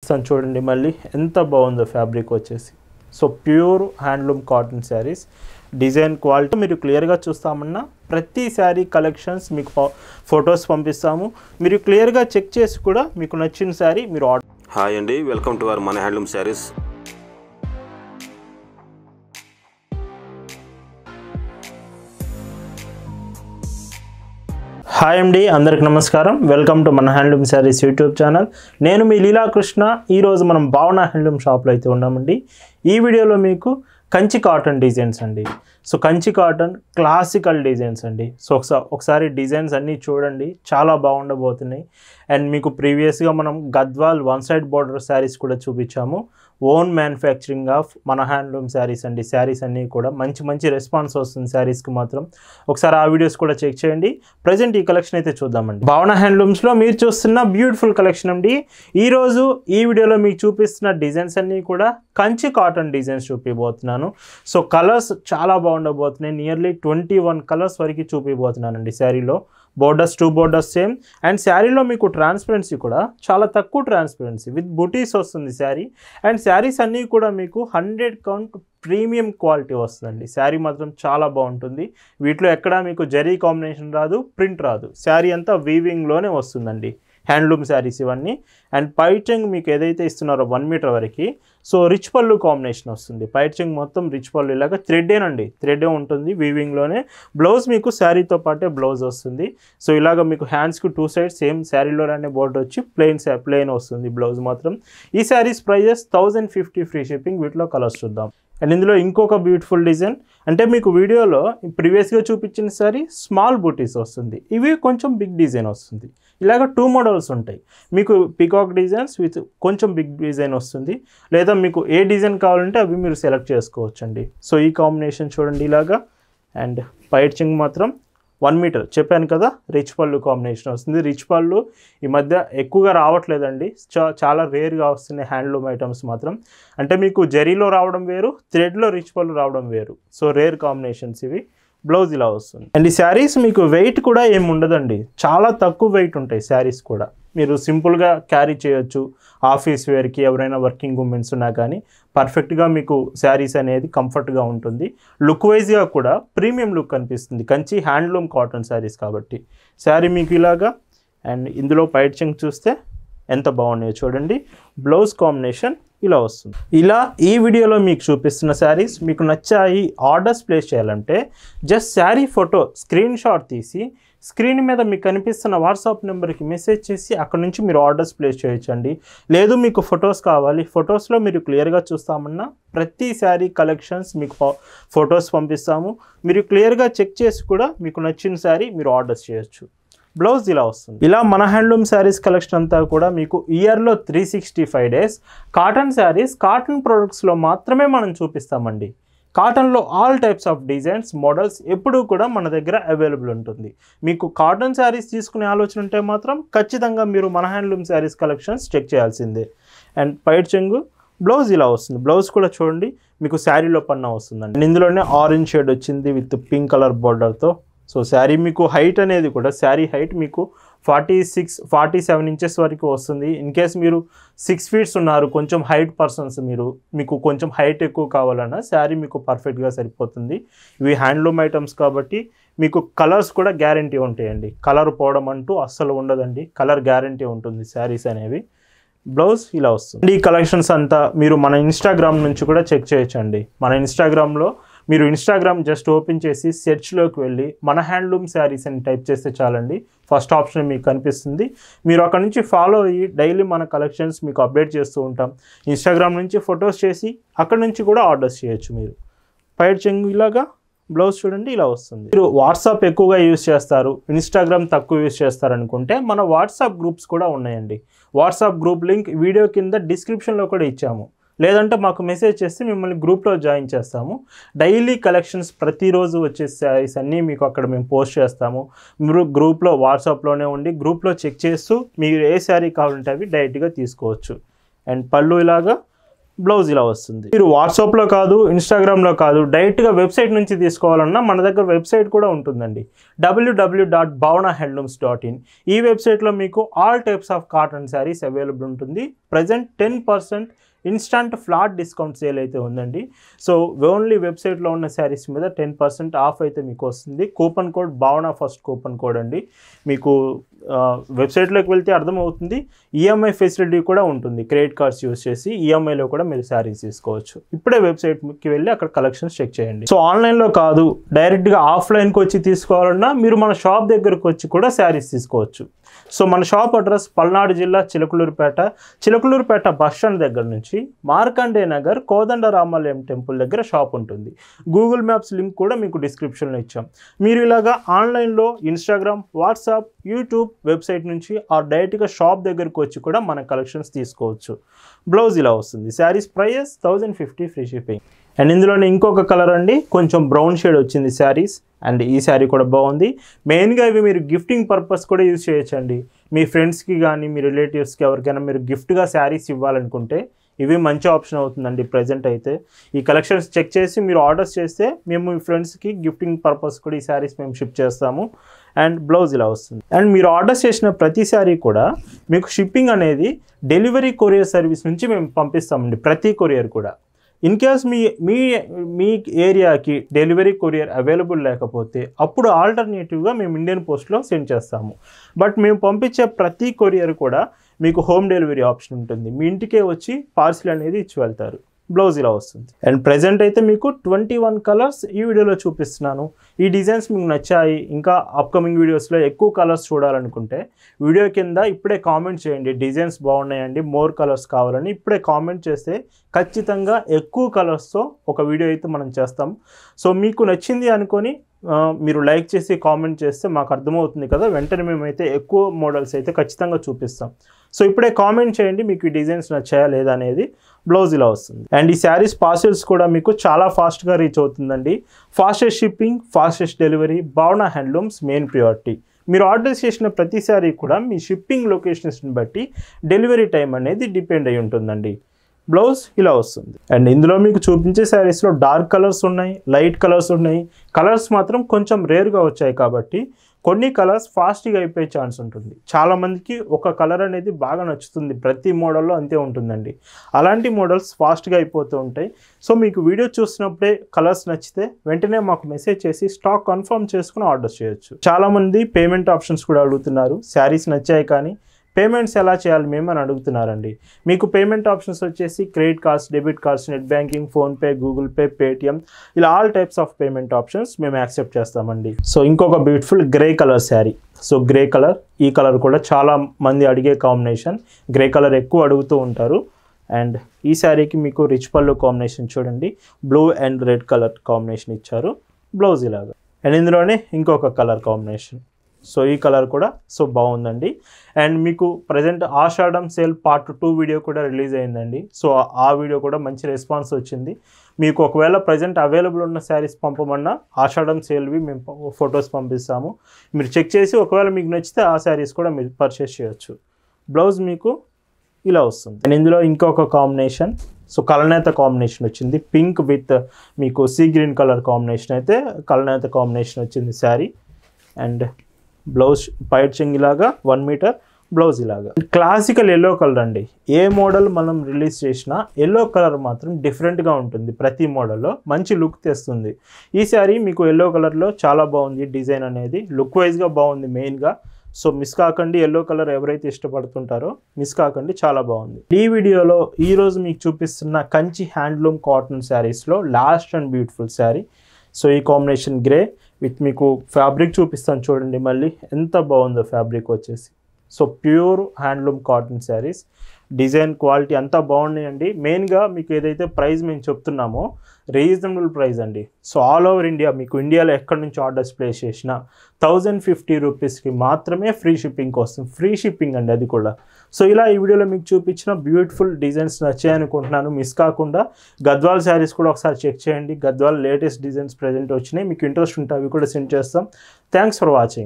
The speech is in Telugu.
చూపిస్తాను చూడండి మళ్ళీ ఎంత బాగుందో ఫ్యాబ్రిక్ వచ్చేసి. So pure handloom cotton saris, design quality మీరు క్లియర్గా చూస్తామన్నా ప్రతి శారీ కలెక్షన్స్ మీకు ఫొటోస్ పంపిస్తాము. మీరు క్లియర్గా చెక్ చేసి కూడా మీకు నచ్చిన శారీ మీరు ఆర్డర్. హాయ్ అండి, వెల్కమ్ టు అవర్ మన హ్యాండ్లూమ్ శారీస్. హాయ్ అండి, అందరికి నమస్కారం. వెల్కమ్ టు మన హ్యాండ్లూమ్ శారీస్ యూట్యూబ్ ఛానల్. నేను మీ లీలాకృష్ణ. ఈరోజు మనం భావన హ్యాండ్లూమ్ షాప్లో అయితే ఉన్నామండి. ఈ వీడియోలో మీకు కంచి కాటన్ డిజైన్స్ అండి. So Kanchi cotton classical designs అండి. సో ఒకసారి డిజైన్స్ అన్నీ చూడండి, చాలా బాగుండబోతున్నాయి. అండ్ మీకు ప్రీవియస్గా మనం Gadwal one side border saris కూడా చూపించాము. ఓన్ మ్యానుఫ్యాక్చరింగ్ ఆఫ్ మన హ్యాండ్లూమ్ శారీస్ అండి. శారీస్ అన్నీ కూడా మంచి మంచి రెస్పాన్స్ వస్తుంది శారీస్కి మాత్రం. ఒకసారి ఆ వీడియోస్ కూడా చెక్ చేయండి. ప్రజెంట్ ఈ కలెక్షన్ అయితే చూద్దామండి. భావన హ్యాండ్లూమ్స్లో మీరు చూస్తున్న బ్యూటిఫుల్ కలెక్షన్ అండి. ఈరోజు ఈ వీడియోలో మీకు చూపిస్తున్న డిజైన్స్ అన్నీ కూడా కంచి కాటన్ డిజైన్స్ చూపిపోతున్నాను. సో కలర్స్ చాలా బాగుండబోతున్నాయి. నియర్లీ 21 కలర్స్ వరకు చూపిపోతున్నానండి శారీలో. Borders 2 borders same. అండ్ శారీలో మీకు ట్రాన్స్పరెన్సీ కూడా చాలా తక్కువ ట్రాన్స్పరెన్సీ విత్ బుటీస్ వస్తుంది శారీ. అండ్ శారీస్ అన్నీ కూడా మీకు 100 కౌంట్ ప్రీమియం క్వాలిటీ వస్తుందండి. శారీ మాత్రం చాలా బాగుంటుంది. వీటిలో ఎక్కడా మీకు జరీ కాంబినేషన్ రాదు, ప్రింట్ రాదు. శారీ అంతా వీవింగ్లోనే వస్తుందండి. హ్యాండ్లూమ్ శారీస్ ఇవన్నీ. అండ్ పైచింగ్ మీకు ఏదైతే ఇస్తున్నారో 1 మీటర్ వరకు, సో రిచ్ పళ్ళు కాంబినేషన్ వస్తుంది. పైచింగ్ మొత్తం రిచ్ పళ్ళు ఇలాగ థ్రెడ్డేనండి, థ్రెడ్డే ఉంటుంది వీవింగ్లోనే. బ్లౌజ్ మీకు శారీతో పాటే బ్లౌజ్ వస్తుంది. సో ఇలాగ మీకు హ్యాండ్స్కి 2 సైడ్స్ సేమ్ శారీలోనే బోర్డర్ వచ్చి ప్లెయిన్ వస్తుంది బ్లౌజ్ మాత్రం. ఈ శారీస్ ప్రైజెస్ 1050 ఫ్రీ షిప్పింగ్. వీటిలో కలర్స్ చూద్దాం. అండ్ ఇందులో ఇంకొక బ్యూటిఫుల్ డిజైన్ అంటే మీకు వీడియోలో ప్రీవియస్గా చూపించిన సారీ స్మాల్ బూటీస్ వస్తుంది, ఇవి కొంచెం బిగ్ డిజైన్ వస్తుంది. ఇలాగ 2 మోడల్స్ ఉంటాయి మీకు. పికాక్ డిజైన్స్ విత్ కొంచెం బిగ్ డిజైన్ వస్తుంది, లేదా మీకు ఏ డిజైన్ కావాలంటే అవి మీరు సెలెక్ట్ చేసుకోవచ్చండి. సో ఈ కాంబినేషన్ చూడండి ఇలాగా. అండ్ పైచింగ్ మాత్రం 1 మీటర్ చెప్పాను కదా, రిచ్ పళ్ళు కాంబినేషన్ వస్తుంది. రిచ్ పళ్ళు ఈ మధ్య ఎక్కువగా రావట్లేదండి, చాలా రేర్గా వస్తున్నాయి హ్యాండ్లూమ్ ఐటమ్స్ మాత్రం. అంటే మీకు జరీలో రావడం వేరు, థ్రెడ్లో రిచ్ పళ్ళు రావడం వేరు. సో రేర్ కాంబినేషన్స్ ఇవి. బ్లౌజ్ ఇలా వస్తుంది. అండ్ ఈ శారీస్ మీకు వెయిట్ కూడా ఏమి ఉండదండి, చాలా తక్కువ వెయిట్ ఉంటాయి శారీస్ కూడా. మీరు సింపుల్గా క్యారీ చేయొచ్చు. ఆఫీస్ వేర్కి ఎవరైనా వర్కింగ్ ఉమెన్స్ ఉన్నా కానీ పర్ఫెక్ట్గా మీకు శారీస్ అనేది కంఫర్ట్గా ఉంటుంది. లుక్ వైజ్గా కూడా ప్రీమియం లుక్ అనిపిస్తుంది కంచి హ్యాండ్లూమ్ కాటన్ శారీస్ కాబట్టి. శారీ మీకు ఇలాగా. అండ్ ఇందులో పైచింగ్ చూస్తే ఎంత బాగున్నాయో చూడండి. బ్లౌజ్ కాంబినేషన్ ఇలా వస్తుంది. ఇలా ఈ వీడియోలో మీకు చూపిస్తున్న శారీస్ మీకు నచ్చాయి, ఆర్డర్స్ ప్లేస్ చేయాలంటే just sari photo screenshot తీసి స్క్రీన్ మీద మీకు కనిపిస్తున్న వాట్సాప్ నెంబర్కి మెసేజ్ చేసి అక్కడ నుంచి మీరు ఆర్డర్స్ ప్లేస్ చేయొచ్చండి. లేదు మీకు ఫొటోస్ కావాలి, ఫొటోస్లో మీరు క్లియర్గా చూస్తామన్నా ప్రతి శారీ కలెక్షన్స్ మీకు ఫొటోస్ పంపిస్తాము. మీరు క్లియర్గా చెక్ చేసి కూడా మీకు నచ్చిన శారీ మీరు ఆర్డర్స్ చేయొచ్చు. బ్లౌజ్ ఇలా వస్తుంది. ఇలా మన హ్యాండ్లూమ్ శారీస్ కలెక్షన్ అంతా కూడా మీకు ఇయర్లో 365 డేస్ కాటన్ శారీస్, కాటన్ ప్రొడక్ట్స్లో మాత్రమే మనం చూపిస్తామండి. కాటన్లో all types of designs, models ఎప్పుడూ కూడా మన దగ్గర అవైలబుల్ ఉంటుంది. మీకు కాటన్ శారీస్ తీసుకునే ఆలోచన ఉంటే మాత్రం ఖచ్చితంగా మీరు మన హ్యాండ్లూమ్ శారీస్ కలెక్షన్స్ చెక్ చేయాల్సిందే. అండ్ పైచింగ్ బ్లౌజ్ ఇలా వస్తుంది. బ్లౌజ్ కూడా చూడండి మీకు శారీలో పన్నా వస్తుందండి. ఇందులోనే ఆరెంజ్ షేడ్ వచ్చింది విత్ పింక్ కలర్ బార్డర్తో. సో శారీ మీకు హైట్ అనేది కూడా శారీ హైట్ మీకు 47 ఇంచెస్ వరకు వస్తుంది. ఇన్ కేస్ మీరు 6 ఫీట్స్ ఉన్నారు, కొంచెం హైట్ పర్సన్స్ మీకు కొంచెం హైట్ ఎక్కువ కావాలన్నా శారీ మీకు పర్ఫెక్ట్గా సరిపోతుంది. ఇవి హ్యాండ్లూమ్ ఐటమ్స్ కాబట్టి మీకు కలర్స్ కూడా గ్యారంటీ ఉంటాయండి. కలర్ పోవడం అంటూ అస్సలు ఉండదండి, కలర్ గ్యారంటీ ఉంటుంది శారీస్ అనేవి. బ్లౌజ్ ఇలా వస్తుంది. ఈ కలెక్షన్స్ అంతా మీరు మన ఇన్స్టాగ్రామ్ నుంచి కూడా చెక్ చేయొచ్చండి. మన ఇన్స్టాగ్రామ్లో మీరు ఇన్స్టాగ్రామ్ జస్ట్ ఓపెన్ చేసి సెర్చ్లోకి వెళ్ళి మన హ్యాండ్లూమ్ శారీస్ అని టైప్ చేస్తే చాలండి, ఫస్ట్ ఆప్షన్ మీకు కనిపిస్తుంది. మీరు అక్కడ నుంచి ఫాలో అయ్యి డైలీ మన కలెక్షన్స్ మీకు అప్డేట్ చేస్తూ ఉంటాం. ఇన్స్టాగ్రామ్ నుంచి ఫొటోస్ చేసి అక్కడ నుంచి కూడా ఆర్డర్స్ చేయొచ్చు మీరు. పైచింగ్ ఇలాగా. బ్లౌజ్ చూడండి ఇలా వస్తుంది. మీరు వాట్సాప్ ఎక్కువగా యూజ్ చేస్తారు, ఇన్స్టాగ్రామ్ తక్కువ యూజ్ చేస్తారు అనుకుంటే మన వాట్సాప్ గ్రూప్స్ కూడా ఉన్నాయండి. వాట్సాప్ గ్రూప్ లింక్ వీడియో కింద డిస్క్రిప్షన్లో కూడా ఇచ్చాము. లేదంటే మాకు మెసేజ్ చేస్తే మిమ్మల్ని గ్రూప్లో జాయిన్ చేస్తాము. డైలీ కలెక్షన్స్ ప్రతిరోజు వచ్చే శారీస్ అన్నీ మీకు అక్కడ మేము పోస్ట్ చేస్తాము. మీరు గ్రూప్లో వాట్సాప్లోనే ఉండి గ్రూప్లో చెక్ చేస్తూ మీరు ఏ శారీ కావాలంటే అవి డైరెక్ట్గా తీసుకోవచ్చు. అండ్ పళ్ళు ఇలాగా బ్లౌజ్ ఇలా వస్తుంది. మీరు వాట్సాప్లో కాదు, ఇన్స్టాగ్రామ్లో కాదు, డైరెక్ట్గా వెబ్సైట్ నుంచి తీసుకోవాలన్నా మన దగ్గర వెబ్సైట్ కూడా ఉంటుందండి, www.bhavanahandlooms.in. ఈ వెబ్సైట్లో మీకు all types of cotton saris available ఉంటుంది. Present 10% instant flat discount sale అయితే ఉందండి. సో ఓన్లీ వెబ్సైట్లో ఉన్న శారీస్ మీద 10% ఆఫ్ అయితే మీకు వస్తుంది. Coupon code Bhavana first coupon code అండి. మీకు వెబ్సైట్లోకి వెళ్తే అర్థమవుతుంది. ఈఎంఐ ఫెసిలిటీ కూడా ఉంటుంది. క్రెడిట్ కార్డ్స్ యూస్ చేసి ఈఎంఐలో కూడా మీరు శారీస్ తీసుకోవచ్చు. ఇప్పుడే వెబ్సైట్కి వెళ్ళి అక్కడ కలెక్షన్స్ చెక్ చేయండి. సో ఆన్లైన్లో కాదు, డైరెక్ట్గా ఆఫ్లైన్కి వచ్చి తీసుకోవాలన్నా మీరు మన షాప్ దగ్గరకు వచ్చి కూడా శారీస్ తీసుకోవచ్చు. సో మన షాప్ అడ్రస్ పల్నాడు జిల్లా చిలకలూరుపేట బస్ స్టాండ్ దగ్గర నుంచి మార్కండే నగర్ కోదండరామాలయం టెంపుల్ దగ్గర షాప్ ఉంటుంది. గూగుల్ మ్యాప్స్ లింక్ కూడా మీకు డిస్క్రిప్షన్లో ఇచ్చాం. మీరు ఇలాగా ఆన్లైన్లో ఇన్స్టాగ్రామ్, వాట్సాప్, యూట్యూబ్ వెబ్సైట్ నుంచి డైరెక్ట్గా షాప్ దగ్గరకు వచ్చి కూడా మన కలెక్షన్స్ తీసుకోవచ్చు. బ్లౌజ్ ఇలా వస్తుంది. Saris price 1050 free shipping. And ఇందులోనే ఇంకొక కలర్ అండి, కొంచెం బ్రౌన్ షేడ్ వచ్చింది శారీస్. అండ్ ఈ శారీ కూడా బాగుంది. మెయిన్గా ఇవి మీరు గిఫ్టింగ్ పర్పస్ కూడా యూజ్ చేయొచ్చండి. మీ ఫ్రెండ్స్కి కానీ మీ రిలేటివ్స్కి ఎవరికైనా మీరు గిఫ్ట్గా శారీస్ ఇవ్వాలనుకుంటే ఇవి మంచి ఆప్షన్ అవుతుందండి. ప్రజెంట్ అయితే ఈ కలెక్షన్స్ చెక్ చేసి మీరు ఆర్డర్స్ చేస్తే మేము మీ ఫ్రెండ్స్కి గిఫ్టింగ్ పర్పస్ కూడా ఈ శారీస్ మేము షిప్ చేస్తాము. అండ్ బ్లౌజ్ ఇలా వస్తుంది. అండ్ మీరు ఆర్డర్స్ చేసిన ప్రతి శారీ కూడా మీకు షిప్పింగ్ అనేది డెలివరీ కొరియర్ సర్వీస్ నుంచి మేము పంపిస్తామండి. ప్రతి కొరియర్ కూడా ఇన్ కేస్ మీ ఏరియాకి డెలివరీ కొరియర్ అవైలబుల్ లేకపోతే అప్పుడు ఆల్టర్నేటివ్గా మేము ఇండియన్ పోస్ట్లో సెండ్ చేస్తాము. బట్ మేము పంపించే ప్రతి కొరియర్ కూడా మీకు హోమ్ డెలివరీ ఆప్షన్ ఉంటుంది. మీ ఇంటికే వచ్చి పార్సిల్ అనేది ఇచ్చి వెళ్తారు. బ్లౌజ్ ఇలా వస్తుంది. అండ్ ప్రెజెంట్ అయితే మీకు 21 కలర్స్ ఈ వీడియోలో చూపిస్తున్నాను. ఈ డిజైన్స్ మీకు నచ్చాయి, ఇంకా అప్కమింగ్ వీడియోస్లో ఎక్కువ కలర్స్ చూడాలనుకుంటే వీడియో కింద ఇప్పుడే కామెంట్ చేయండి, డిజైన్స్ బాగున్నాయండి, మోర్ కలర్స్ కావాలని ఇప్పుడే కామెంట్ చేస్తే ఖచ్చితంగా ఎక్కువ కలర్స్తో ఒక వీడియో అయితే మనం చేస్తాం. సో మీకు నచ్చింది అనుకొని మీరు లైక్ చేసి కామెంట్ చేస్తే మాకు అర్థమవుతుంది కదా, వెంటనే మేమైతే ఎక్కువ మోడల్స్ అయితే ఖచ్చితంగా చూపిస్తాం. సో ఇప్పుడే కామెంట్ చేయండి మీకు ఈ డిజైన్స్ నచ్చాయా లేదా అనేది. బ్లౌజ్ ఇలా వస్తుంది. అండ్ ఈ శారీస్ పార్సిల్స్ కూడా మీకు చాలా ఫాస్ట్గా రీచ్ అవుతుందండి. Fastest shipping, fastest delivery, Bhavana handlooms main priority. మీరు ఆర్డర్ చేసిన ప్రతి శారీ కూడా మీ షిప్పింగ్ లొకేషన్స్ని బట్టి డెలివరీ టైం అనేది డిపెండ్ అయి ఉంటుందండి. బ్లౌజ్ ఇలా వస్తుంది. అండ్ ఇందులో మీకు చూపించే శారీస్లో డార్క్ కలర్స్ ఉన్నాయి, లైట్ కలర్స్ ఉన్నాయి. కలర్స్ మాత్రం కొంచెం రేర్గా వచ్చాయి కాబట్టి కొన్ని కలర్స్ ఫాస్ట్గా అయిపోయే ఛాన్స్ ఉంటుంది. చాలామందికి ఒక కలర్ అనేది బాగా నచ్చుతుంది, ప్రతి మోడల్లో అంతే ఉంటుందండి. అలాంటి మోడల్స్ ఫాస్ట్గా అయిపోతూ ఉంటాయి. సో మీకు వీడియో చూసినప్పుడే కలర్స్ నచ్చితే వెంటనే మాకు మెసేజ్ చేసి స్టాక్ కన్ఫర్మ్ చేసుకుని ఆర్డర్ చేయొచ్చు. చాలామంది పేమెంట్ ఆప్షన్స్ కూడా అడుగుతున్నారు. శారీస్ నచ్చాయి కానీ పేమెంట్స్ ఎలా చేయాలి మేము అని అడుగుతున్నారండి. మీకు పేమెంట్ ఆప్షన్స్ వచ్చేసి credit cards, debit cards, net banking, PhonePe, Google Pay, Paytm, ఇలా all types of payment options మేము యాక్సెప్ట్ చేస్తామండి. సో ఇంకొక beautiful grey colour sari. So grey colour, ఈ కలర్ కూడా చాలా మంది అడిగే కాంబినేషన్. గ్రే కలర్ ఎక్కువ అడుగుతూ ఉంటారు. అండ్ ఈ శారీకి మీకు రిచ్ పళ్ళు కాంబినేషన్ చూడండి, blue and red colour combination ఇచ్చారు. బ్లౌజ్ ఇలాగా. అండ్ ఇందులోనే ఇంకొక కలర్ కాంబినేషన్. సో ఈ కలర్ కూడా సో బాగుందండి. అండ్ మీకు present Ashadham sale part 2 video కూడా రిలీజ్ అయిందండి. సో ఆ వీడియో కూడా మంచి రెస్పాన్స్ వచ్చింది. మీకు ఒకవేళ ప్రజెంట్ అవైలబుల్ ఉన్న శారీస్ పంపమన్నా ఆషాఢం సేల్వి మేము ఫొటోస్ పంపిస్తాము. మీరు చెక్ చేసి ఒకవేళ మీకు నచ్చితే ఆ శారీస్ కూడా మీరు పర్చేస్ చేయొచ్చు. బ్లౌజ్ మీకు ఇలా వస్తుంది. అండ్ ఇందులో ఇంకొక కాంబినేషన్, సో కలనేత కాంబినేషన్ వచ్చింది. పింక్ విత్ మీకు సీ గ్రీన్ కలర్ కాంబినేషన్ అయితే కలనేత కాంబినేషన్ వచ్చింది శారీ. అండ్ బ్లౌజ్ పైట్ చెంగ్ ఇలాగా 1 మీటర్, బ్లౌజ్ ఇలాగా. క్లాసికల్ ఎల్లో కలర్ అండి. ఏ మోడల్ మనం రిలీజ్ చేసినా ఎల్లో కలర్ మాత్రం డిఫరెంట్గా ఉంటుంది. ప్రతి మోడల్లో మంచి లుక్ తెస్తుంది. ఈ శారీ మీకు ఎల్లో కలర్లో చాలా బాగుంది. డిజైన్ అనేది లుక్ వైజ్గా బాగుంది మెయిన్గా. సో మిస్ కాకండి, ఎల్లో కలర్ ఎవరైతే ఇష్టపడుతుంటారో మిస్ కాకండి, చాలా బాగుంది. ఈ వీడియోలో ఈరోజు మీకు చూపిస్తున్న కంచి హ్యాండ్లూమ్ కాటన్ శారీస్లో last and beautiful sari. So ఈ కాంబినేషన్ గ్రే విత్ మీకు ఫ్యాబ్రిక్ చూపిస్తాను చూడండి, మళ్ళీ ఎంత బాగుందో ఫ్యాబ్రిక్ వచ్చేసి. So pure handloom cotton saris, design quality అంతా బాగున్నాయండి. మెయిన్గా మీకు ఏదైతే ప్రైస్ మేము చెప్తున్నామో రీజనబుల్ ప్రైస్ అండి. సో ఆల్ ఓవర్ ఇండియా, మీకు ఇండియాలో ఎక్కడి నుంచి ఆర్డర్స్ ప్లేస్ చేసినా 1050 రూపీస్కి మాత్రమే ఫ్రీ షిప్పింగ్ వస్తుంది. ఫ్రీ షిప్పింగ్ అండి అది కూడా. సో ఇలా ఈ వీడియోలో మీకు చూపించిన బ్యూటిఫుల్ డిజైన్స్ నచ్చాయనుకుంటున్నాను. మిస్ కాకుండా గద్వాల్ శారీస్ కూడా ఒకసారి చెక్ చేయండి. గద్వాల్ లేటెస్ట్ డిజైన్స్ ప్రజెంట్ వచ్చినాయి. మీకు ఇంట్రెస్ట్ ఉంటే అవి కూడా సెండ్ చేస్తాం. Thanks for watching.